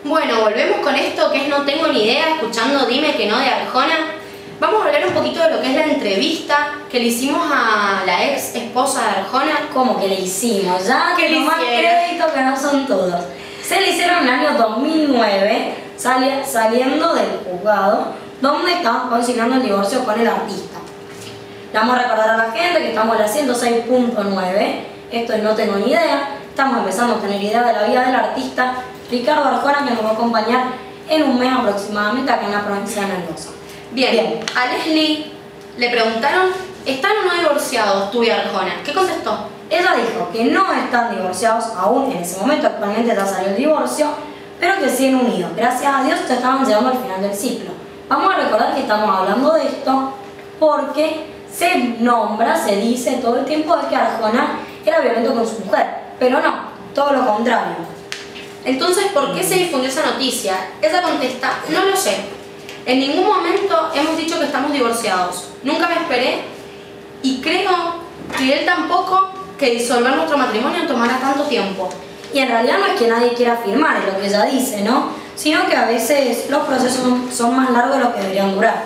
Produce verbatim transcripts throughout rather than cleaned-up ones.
Bueno, volvemos con esto que es No Tengo Ni Idea, escuchando Dime que No de Arjona. Vamos a hablar un poquito de lo que es la entrevista que le hicimos a la ex esposa de Arjona. ¿Cómo que le hicimos? Ya que que le más crédito que no son todos. Se le hicieron en el año dos mil nueve, sali saliendo del juzgado, donde estaban consignando el divorcio con el artista. Le vamos a recordar a la gente que estamos en la ciento seis punto nueve, esto es No Tengo Ni Idea. Estamos empezando a tener idea de la vida del artista Ricardo Arjona, que nos va a acompañar en un mes aproximadamente acá en la provincia de Mendoza. Bien, Bien. A Leslie le preguntaron, ¿están o no divorciados tú y Arjona? ¿Qué contestó? Ella dijo que no están divorciados aún en ese momento, actualmente ya salió el divorcio, pero que siguen unidos. Gracias a Dios ya estaban llegando al final del ciclo. Vamos a recordar que estamos hablando de esto porque se nombra, se dice todo el tiempo de que Arjona era violento con su mujer, pero no, todo lo contrario. Entonces, ¿por qué se difundió esa noticia? Ella contesta, no lo sé. En ningún momento hemos dicho que estamos divorciados. Nunca me esperé y creo que él tampoco que disolver nuestro matrimonio tomara tanto tiempo. Y en realidad no es que nadie quiera firmar, es lo que ella dice, ¿no? Sino que a veces los procesos son más largos de lo que deberían durar.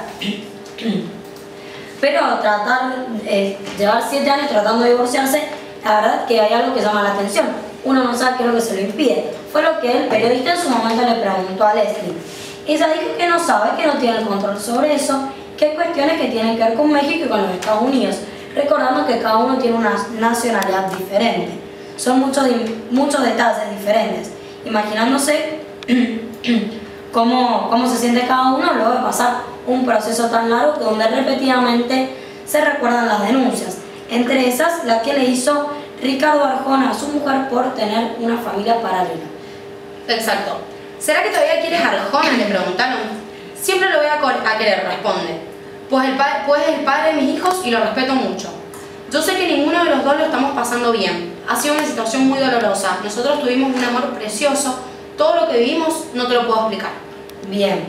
Pero tratar, eh, llevar siete años tratando de divorciarse, la verdad que hay algo que llama la atención. Uno no sabe qué es lo que se lo impide. Fue lo que el periodista en su momento le preguntó a Leslie. Ella dijo que no sabe, que no tiene el control sobre eso, que hay cuestiones que tienen que ver con México y con los Estados Unidos, recordando que cada uno tiene una nacionalidad diferente. Son muchos, muchos detalles diferentes, imaginándose cómo, cómo se siente cada uno luego de pasar un proceso tan largo que donde repetidamente se recuerdan las denuncias, entre esas la que le hizo Ricardo Arjona a su mujer por tener una familia paralela. Exacto. ¿Será que todavía quieres a Arjona? Le preguntaron. Siempre lo voy a, a querer, responde. Pues el, pues es el padre de mis hijos y lo respeto mucho. Yo sé que ninguno de los dos lo estamos pasando bien. Ha sido una situación muy dolorosa. Nosotros tuvimos un amor precioso. Todo lo que vivimos no te lo puedo explicar. Bien.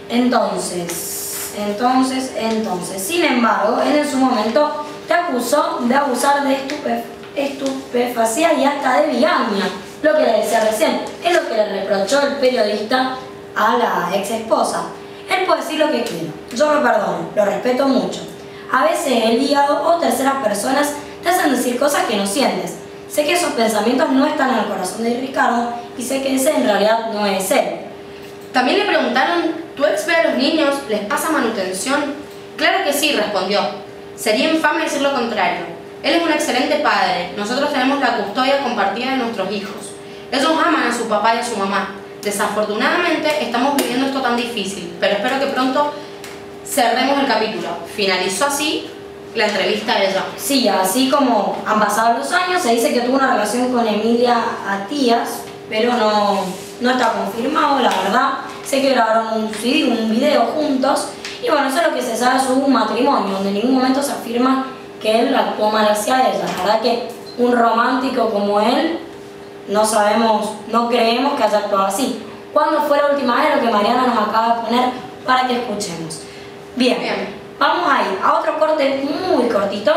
Entonces, entonces, entonces. Sin embargo, él en su momento te acusó de abusar de estupef estupefacientes y hasta de bigamia. Lo que le decía recién, es lo que le reprochó el periodista a la ex esposa. Él puede decir lo que quiera, yo lo perdono, lo respeto mucho. A veces el hígado o terceras personas te hacen decir cosas que no sientes. Sé que esos pensamientos no están en el corazón de Ricardo y sé que ese en realidad no es él. También le preguntaron, ¿tu ex ve a los niños? ¿Les pasa manutención? Claro que sí, respondió. Sería infame decir lo contrario. Él es un excelente padre. Nosotros tenemos la custodia compartida de nuestros hijos. Ellos aman a su papá y a su mamá. Desafortunadamente estamos viviendo esto tan difícil, pero espero que pronto cerremos el capítulo. Finalizó así la entrevista de ella. Sí, así como han pasado los años, se dice que tuvo una relación con Emilia Atías, pero no, no está confirmado, la verdad. Sé que grabaron un C D, un video juntos, y bueno, eso es lo que se sabe de su matrimonio, donde en ningún momento se afirma que él actuó mal hacia ella. La verdad que un romántico como él, no sabemos, no creemos que haya actuado así. ¿Cuándo fue la última vez? Lo que Mariana nos acaba de poner para que escuchemos. Bien, Bien. Vamos a ir a otro corte muy cortito,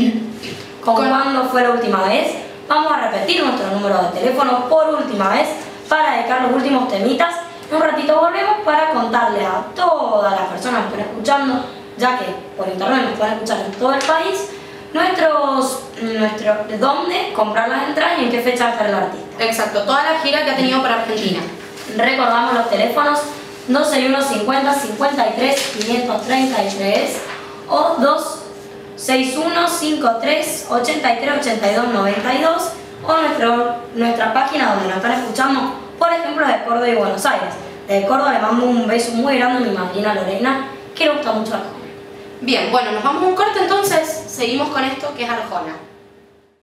con, con cuándo fue la última vez. Vamos a repetir nuestro número de teléfono por última vez para dedicar los últimos temitas. En un ratito volvemos para contarle a todas las personas que están escuchando, ya que por internet nos pueden escuchar en todo el país, nuestros, nuestro, dónde comprar las entradas y en qué fecha va a estar el artista. Exacto, toda la gira que ha tenido para Argentina. Recordamos los teléfonos dos seis uno cincuenta cincuenta y tres quinientos treinta y tres o dos seis uno cincuenta y tres ochenta y tres ochenta y dos noventa y dos o nuestro, nuestra página donde nos están escuchando, por ejemplo, de Córdoba y Buenos Aires. De Córdoba le mando un beso muy grande a mi madrina Lorena, que le gusta mucho Arjona. Bien, bueno, nos vamos a un corte entonces, seguimos con esto que es Arjona.